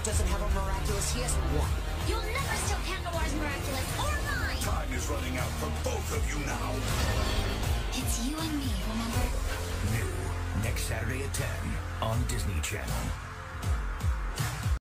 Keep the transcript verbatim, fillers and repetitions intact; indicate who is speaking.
Speaker 1: doesn't have a miraculous, he has one.
Speaker 2: You'll never steal Pandora's miraculous or mine!
Speaker 3: Time is running out for both of you now.
Speaker 2: It's you and me, remember?
Speaker 3: New, next Saturday at ten on Disney Channel.